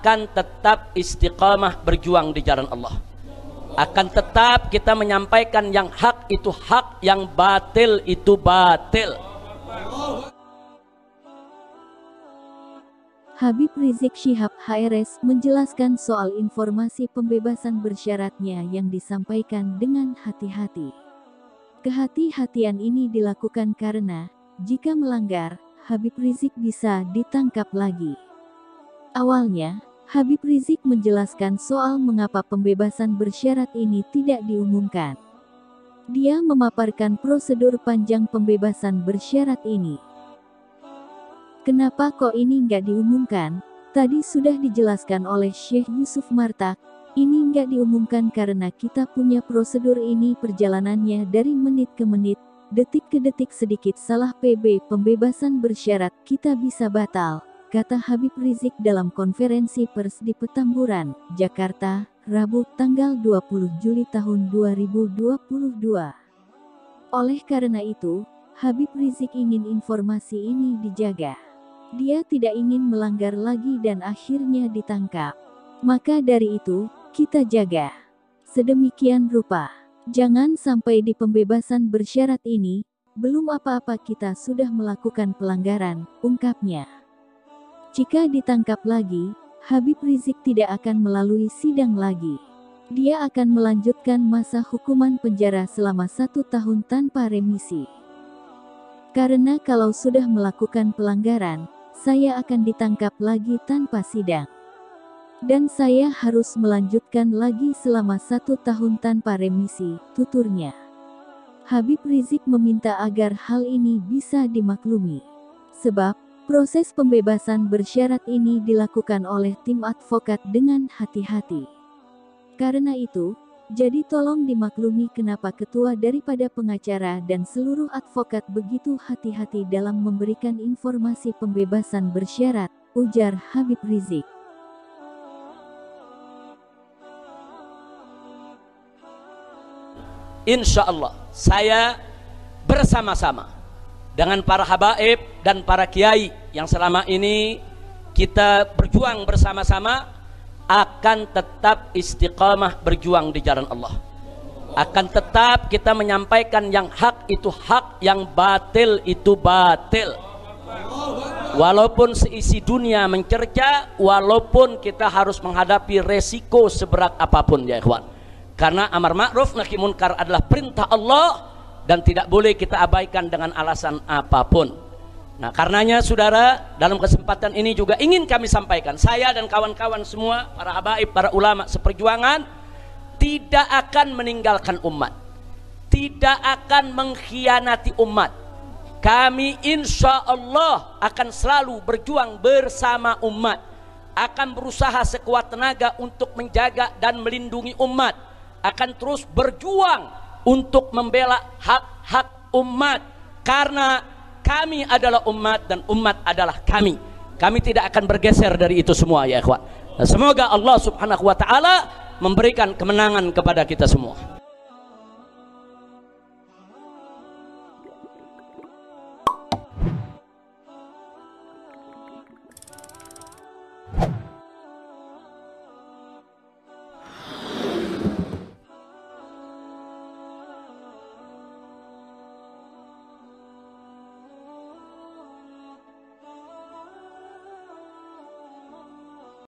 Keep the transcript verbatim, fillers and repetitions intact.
akan tetap istiqamah berjuang di jalan Allah. Akan tetap kita menyampaikan yang hak itu hak, yang batil itu batil. Habib Rizik Syihab H R S menjelaskan soal informasi pembebasan bersyaratnya yang disampaikan dengan hati-hati. Kehati-hatian ini dilakukan karena, jika melanggar, Habib Rizik bisa ditangkap lagi. Awalnya, Habib Rizik menjelaskan soal mengapa pembebasan bersyarat ini tidak diumumkan. Dia memaparkan prosedur panjang pembebasan bersyarat ini. Kenapa kok ini nggak diumumkan? Tadi sudah dijelaskan oleh Syekh Yusuf Martak, ini nggak diumumkan karena kita punya prosedur ini perjalanannya dari menit ke menit, detik ke detik, sedikit salah P B pembebasan bersyarat kita bisa batal, kata Habib Rizik dalam konferensi pers di Petamburan, Jakarta, Rabu tanggal dua puluh Juli tahun dua ribu dua puluh dua. Oleh karena itu, Habib Rizik ingin informasi ini dijaga. Dia tidak ingin melanggar lagi dan akhirnya ditangkap. Maka dari itu, kita jaga. Sedemikian rupa. Jangan sampai di pembebasan bersyarat ini, belum apa-apa kita sudah melakukan pelanggaran, ungkapnya. Jika ditangkap lagi, Habib Rizik tidak akan melalui sidang lagi. Dia akan melanjutkan masa hukuman penjara selama satu tahun tanpa remisi. Karena kalau sudah melakukan pelanggaran, saya akan ditangkap lagi tanpa sidang. Dan saya harus melanjutkan lagi selama satu tahun tanpa remisi, tuturnya. Habib Rizik meminta agar hal ini bisa dimaklumi. Sebab, proses pembebasan bersyarat ini dilakukan oleh tim advokat dengan hati-hati. Karena itu, jadi tolong dimaklumi kenapa ketua daripada pengacara dan seluruh advokat begitu hati-hati dalam memberikan informasi pembebasan bersyarat, ujar Habib Rizik. Insya Allah, saya bersama-sama dengan para habaib dan para kiai yang selama ini kita berjuang bersama-sama, akan tetap istiqamah berjuang di jalan Allah. Akan tetap kita menyampaikan yang hak itu hak, yang batil itu batil. Walaupun seisi dunia mencerca, walaupun kita harus menghadapi resiko seberat apapun ya ikhwan. Karena amar ma'ruf nahi munkar adalah perintah Allah dan tidak boleh kita abaikan dengan alasan apapun. Nah, karenanya saudara, dalam kesempatan ini juga ingin kami sampaikan, saya dan kawan-kawan semua, para habaib, para ulama seperjuangan, tidak akan meninggalkan umat, tidak akan mengkhianati umat. Kami insya Allah akan selalu berjuang bersama umat, akan berusaha sekuat tenaga untuk menjaga dan melindungi umat, akan terus berjuang untuk membela hak-hak umat, karena kami adalah umat dan umat adalah kami. Kami tidak akan bergeser dari itu semua ya ikhwan. Semoga Allah subhanahu wa ta'ala memberikan kemenangan kepada kita semua.